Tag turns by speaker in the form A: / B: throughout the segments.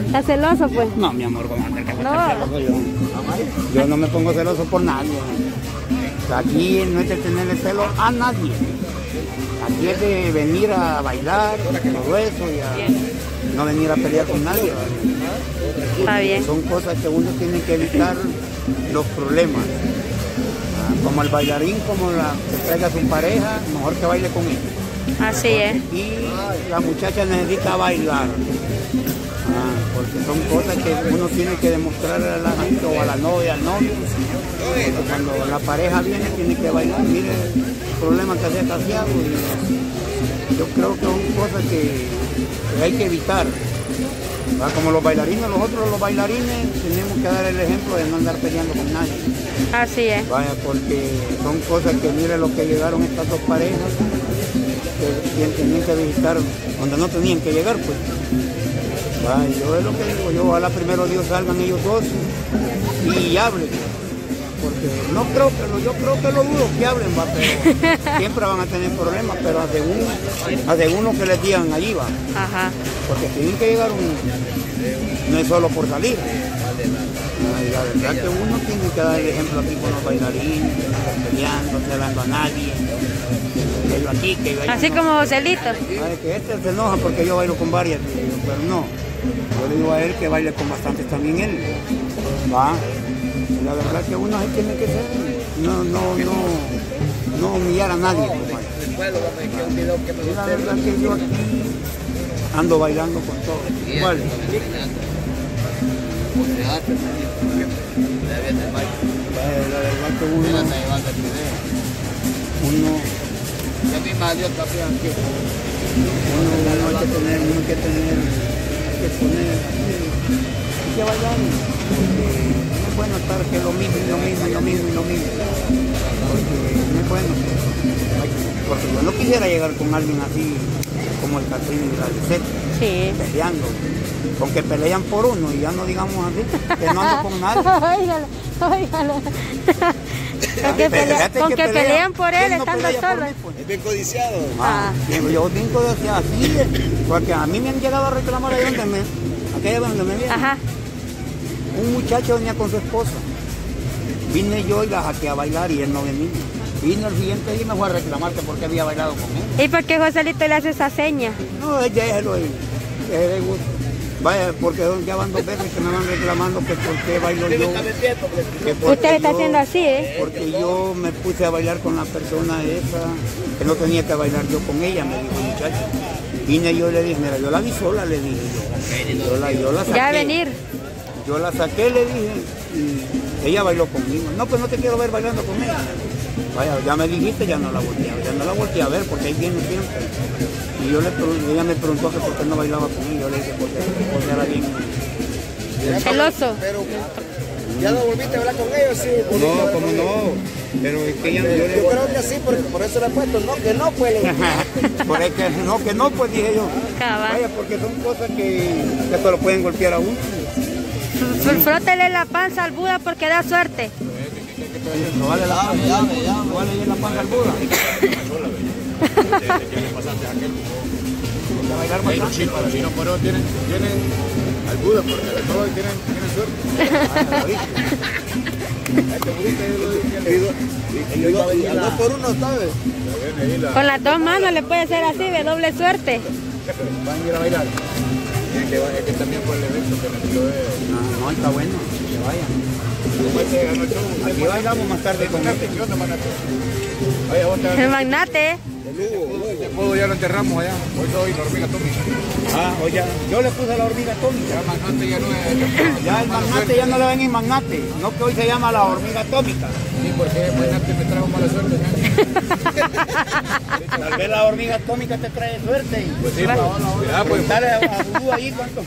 A: ¿Está celoso, pues?
B: No, mi amor, ¿cómo anda?
A: No.
B: Yo no me pongo celoso por nadie. Aquí no es de tenerle celo a nadie. Aquí es de venir a bailar, todo eso, y a no venir a pelear con nadie.
A: Está bien.
B: Son cosas que uno tiene que evitar los problemas. Como el bailarín, como que traiga a su pareja, mejor que baile con él.
A: Así es.
B: Y la muchacha necesita bailar. Porque son cosas que uno tiene que demostrarle a la gente o a la novia, al novio. Porque cuando la pareja viene tiene que bailar. Mire el problema que se ha caseado. Yo creo que son cosas que hay que evitar. Como los bailarines, nosotros los bailarines tenemos que dar el ejemplo de no andar peleando con nadie.
A: Así es.
B: Vaya, porque son cosas que mire lo que llegaron estas dos parejas, que tenían que visitar donde no tenían que llegar, pues. Vaya, yo es lo que digo, yo ojalá primero Dios salgan ellos dos y hablen. Porque yo creo que lo dudo que hablen, va, pero siempre van a tener problemas, pero hace uno que les digan allí, va.
A: Ajá.
B: Porque tienen que llegar no es solo por salir. La verdad que uno tiene que dar el ejemplo aquí con los bailarines, peleando, no celando a nadie. Que yo aquí, que yo allá.
A: Así como Joselito.
B: Que este se enoja porque yo bailo con varias, pero no. Yo le digo a él que baile con bastantes también él. Va. La verdad que uno ahí tiene que ser, no humillar a nadie. La verdad que yo aquí ando bailando con todo. Igual. La verdad que uno hay que bailar. No es bueno estar que lo mismo. Porque no es bueno. Porque yo no quisiera llegar con alguien así como el Catrino y la Lisette,
A: Sí.
B: peleando. Con que pelean por uno y ya no digamos así, que no ando con nadie.
A: Óigalo. Con que pelean por él estando solo.
C: Es bien codiciado.
B: Yo bien codiciado así, porque a mí me han llegado a reclamar ahí aquella donde me viene. Ajá. Un muchacho venía con su esposa. Vine yo y la saqué a bailar y él no venía. Vino el siguiente día y me fue a reclamar que porque había bailado con él.
A: ¿Y por qué Joselito le hace esa seña?
B: No, déjelo ahí. Vaya, porque ya van 2 veces que me van reclamando que por qué bailo yo.
A: Usted está haciendo así, ¿eh?
B: Porque yo me puse a bailar con la persona esa, que no tenía que bailar yo con ella, me dijo el muchacho. Vine yo y le dije, mira, yo la vi sola, le dije yo. Yo la saqué.
A: Ya venir.
B: Yo la saqué, le dije, y ella bailó conmigo. No, pues no te quiero ver bailando con ella. Vaya, ya me dijiste, ya no la volteé a ver, porque ahí viene siempre. Y ella me preguntó que por qué no bailaba con ella. Yo le dije, porque era bien.
A: Celoso.
C: Pero ya no volviste a hablar con ellos, sí.
B: No, como no. Pero es que ella
C: yo creo que sí, por eso le he puesto, no, que no, pues.
B: Por eso que no, pues dije yo.
A: Cabal.
B: Vaya, porque son cosas que se lo pueden golpear a uno.
A: Frótele la panza al Buda porque da suerte.
B: No vale la panza al Buda.
C: Los chinos por eso tienen al Buda, porque de todo tienen suerte. El 2 por 1, ¿sabes?
A: Con las 2 manos le puede ser así, de doble suerte.
B: Van a ir a bailar.
C: Es que también por el evento que me tiró
B: no, está bueno, que vayan. Aquí bailamos más tarde con este.
A: El magnate.
C: El juego ya lo enterramos allá. Hoy soy la hormiga atómica.
B: Oye, yo le puse la hormiga atómica.
C: Ya el magnate ya no es.
B: Ya el magnate ya no le ven en magnate. No, que hoy se llama la hormiga atómica.
C: Sí, porque el magnate me trajo mala suerte.
B: Tal vez la hormiga atómica te trae suerte.
C: Pues sí, pues
B: dale a Vudú ahí cuánto.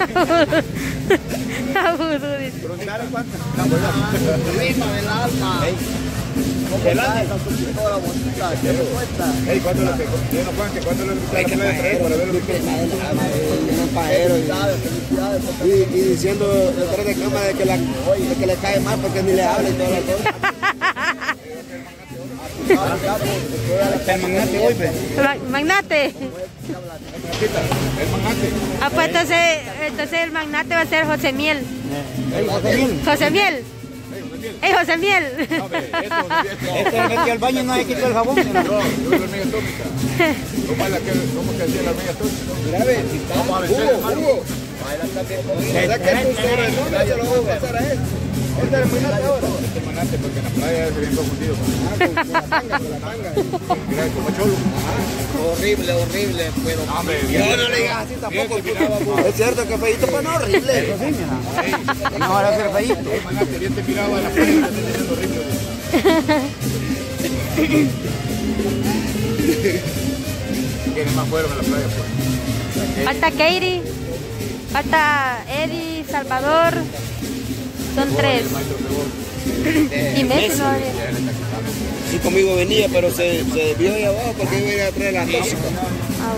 A: A Vudú, dice.
B: Preguntarle cuánto.
C: Rima del alma.
B: El año.
C: ¿Cuánto le pegó? Yo no cuento, ¿cuánto le traer para ver lo que un pajero y diciendo detrás de cama de que le cae mal porque ni le habla y toda la cosa.
B: El magnate hoy,
A: Magnate.
D: El magnate.
A: Ah, pues entonces el magnate va a ser José Miel.
B: José Miel.
A: José Miel. José Miel.
B: Este le metió al baño y no se quitó el jabón.
D: No, yo la hormiga atómica. ¿Cómo que hacía la hormiga atómica?
C: Mira, ve,
D: Vamos a vencer, hermano.
C: ¿Verdad que el profesor el nombre se lo voy a pasar a él? Este es el magnate ahora.
D: Este magnate, porque en la playa se bien confundido.
C: Con la tanga, con la tanga.
D: Mira, como cholo.
C: Horrible, horrible, pero...
D: Hombre,
C: Yo no le digas así tampoco.
D: bien, miraba,
C: Es cierto que feíto, pues no, horrible.
B: Eso sí, mira. Mejor hacer feíto.
D: el magnate bien te miraba en la playa y te está diciendo horrible. ¿Quiénes más fueron a la playa, pues?
A: Falta Katie. Falta Eddie, Salvador. Son 3. Y Messi no había.
C: Sí, conmigo venía, pero se desvió ahí abajo porque iba a ir a traer la tóxica.
A: Ah,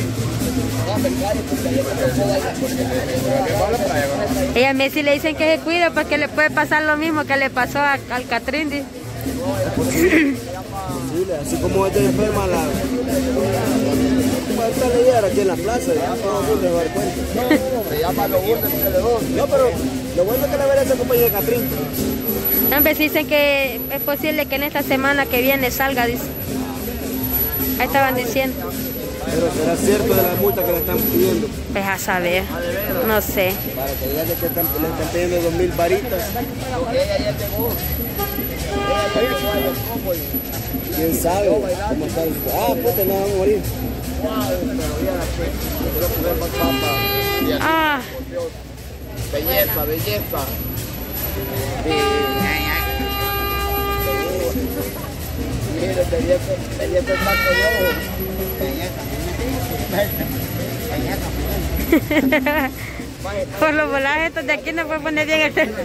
A: bueno. Y a Messi le dicen que se cuide porque le puede pasar lo mismo que le pasó al Catrín. Dice.
C: Así como esta enferma la... Esta le llegara aquí en la plaza, ya no se va a dar cuenta. No, pero lo bueno es que la veré esa compañía de Catrín.
A: Hombre, dicen que es posible que en esta semana que viene salga, dice. Ahí estaban diciendo.
C: Pero será cierto de la multa que le están pidiendo.
A: Pues a saber, no sé.
C: Para que digan que le están pidiendo 2.000 varitas. ¿Quién sabe cómo está? Ah, pues te van a morir.
A: Ah,
C: Belleza, belleza. Mira, belleza el saco de oro.
A: por los volajes estos de aquí no puede poner bien el teléfono.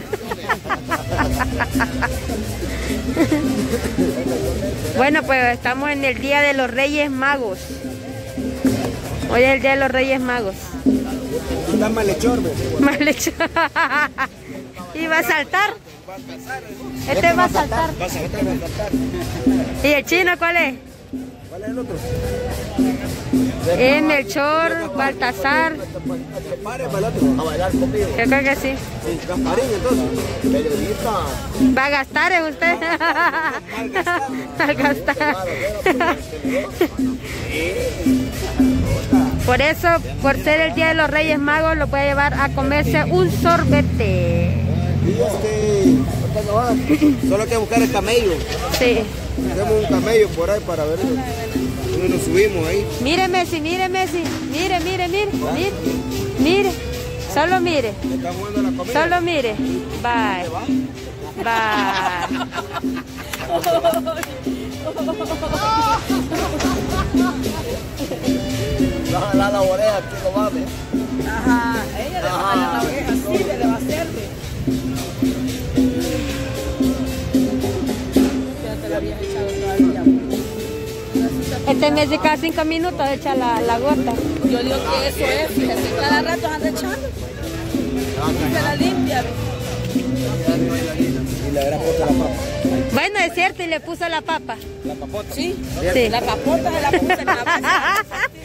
A: Bueno, pues estamos en el Día de los Reyes Magos. Hoy es el Día de los Reyes Magos.
C: Está malhechor, ¿ves?
A: Malhechor. ¿Y va a saltar? Este va a saltar.
C: Va a saltar.
A: ¿Y el chino cuál es?
C: ¿Cuál es el otro?
A: Es Melchor, Baltasar.
C: Pare para el otro. A bailar conmigo.
A: Yo creo que sí.
C: Sí, Gasparín, entonces. Periodista.
A: ¿Va a gastar en usted? Va a gastar. Por eso, por ser el Día de los Reyes Magos, lo puede llevar a comerse un sorbete.
C: Y solo hay que buscar el camello.
A: Sí.
C: Tenemos un camello por ahí para ver dónde nos subimos ahí.
A: Mire, Messi, mire, Messi. Mire, mire, mire. Mire. Mire. Solo mire.
C: Están jugando la comida.
A: Solo mire. Bye. Bye.
C: La oreja, aquí no va, ¿ves?
E: Ajá, ella le va a jalar la oreja, sí, le va a hacer. Ya te la habías echado todavía.
A: Este Messi cada 5 minutos echa la gota.
E: Yo digo que eso es, fíjate, cada rato anda echando. Y se la limpia.
C: Y le habrá puesto la papa.
A: Bueno, es cierto, y le puso la papa.
C: La papota.
E: Sí,
A: Sí.
E: la papota se la puse en la cabeza.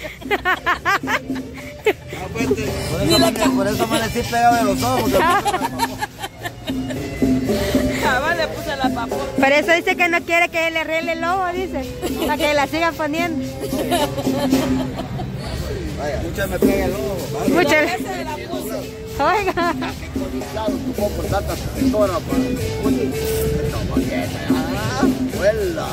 C: Por eso amanecí pegado de los ojos.
E: Cabal le puse la papota.
A: Por eso dice que no quiere que le arregle el ojo, dice. Para que la sigan poniendo.
C: Vaya, muchas me pega el ojo.
A: Muchas.
E: Esa se la puse.
A: Oiga.
C: Por tantas personas, abuela.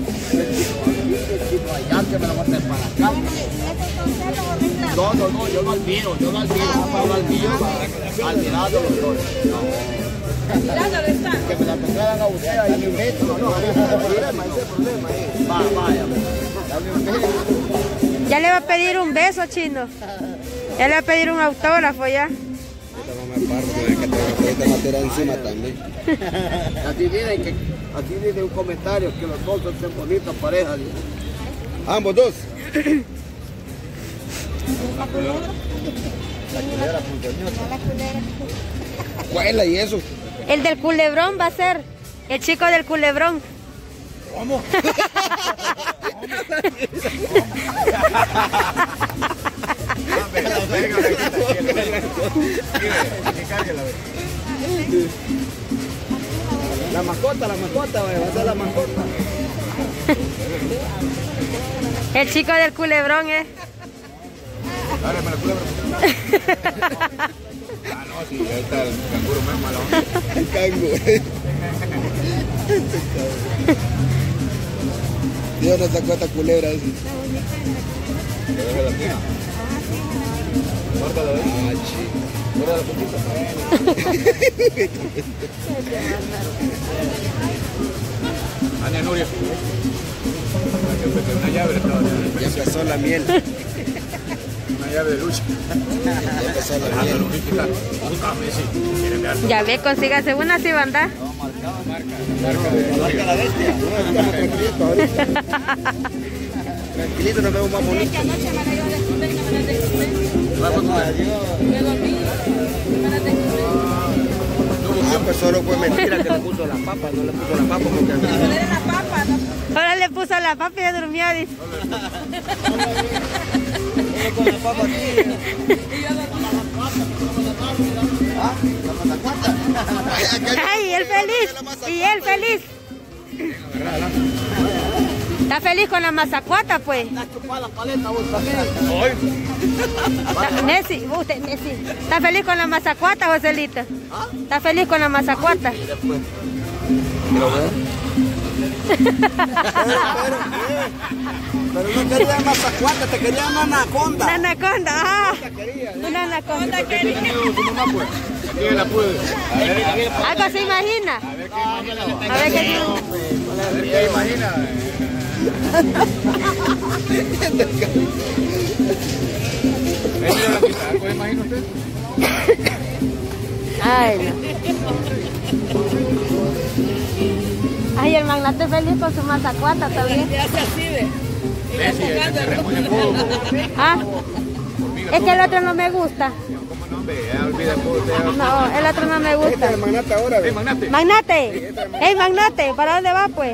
C: Allá que me lo manden para acá. No, yo no admiro. Yo no admiro los flores.
E: Mirándolo está.
C: Que me la tocaran a usted ahí en metro. No, ese es el problema. Vaya. Dame un beso.
A: Ya le va a pedir un beso, chino. Ya le va a pedir un autógrafo ya.
C: No me aparto de que te va a tirar encima también. Aquí viene un comentario que los dos son bonitas parejas. Ambos dos. ¿Cuál y eso?
A: El del culebrón va a ser. El chico del culebrón.
C: ¿Cómo? La mascota, va a ser la mascota.
A: El chico del culebrón,
D: Dale, me la culebra. Ah, no, sí, ahí está el canguro más malo.
C: El canguro. Dios nos sacó esta culebra así.
D: Te deja la tía. Guárdala ahí.
C: Ah, chico.
D: Guarda la pupita. Ania Nuria. Una llave le estaba dando.
C: Ya empezó la miel.
D: Una llave de lucha.
C: Ya empezó la miel.
A: Ya ve, consígase una si va a andar.
C: Marca la bestia. Tranquilito ahorita. Tranquilito, nos vemos más bonitos.
E: Anoche me la iba a descubrir que me la descubrí. Me dormí. Me la descubrí.
C: Ah, pues solo fue mentira que le puso la papa, no le puso la papa porque...
E: No, era la papa, ¿no?
A: Ahora le puso la papa y ya durmió, dice.
C: Solo con la papa aquí. ¿Ah? ¿La mazacuata?
A: ¡Ay, él feliz! ¡Y él feliz! ¿Está feliz con la mazacuata, pues? Messi, usted, Messi. ¿Está feliz con la mazacuata, Joselito? ¿Está feliz con la mazacuata?
C: Pero no quería mazacuata, te quería una anaconda.
A: Una anaconda, ah. Una anaconda.
D: ¿Quién la puede?
A: Algo se imagina.
D: A ver qué imagina.
A: A ver qué...
D: A ver qué imagina. ¿Algo imagina usted?
A: Ay, no. Ay, el magnate feliz con su mazacuata también.
E: Ya se así ve.
D: Messi, el terreno en fuego.
A: Ah, es que el otro no me gusta.
D: ¿Cómo no, hombre? Ya olvida todo.
A: No, el otro no me
C: Este es
A: gusta.
C: el magnate ahora.
D: ¡Ey, magnate!
A: Magnate, hey magnate, ¿para dónde va pues?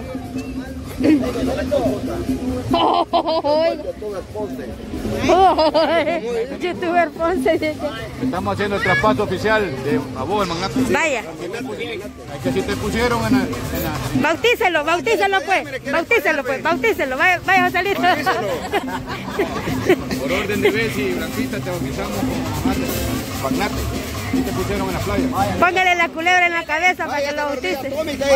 A: Youtuber Ponce.
D: Estamos haciendo el traspaso oficial de a vos, el magnate.
A: Vaya,
D: Es que si te pusieron en la...
A: bautícelo pues, bautícelo, vaya Joselito.
D: Por orden de Bessie y Blanquita te bautizamos como magnate. Y te pusieron en la playa.
A: Póngale la culebra en la cabeza para que lo bautice.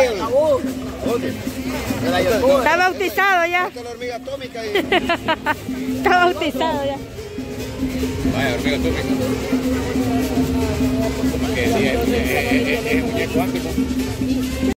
A: Está bautizado ya.
C: Esta es la hormiga atómica y...
A: Está bautizado ya.
D: Vaya, hormiga atómica. Como que decía, es muñeco cuántico.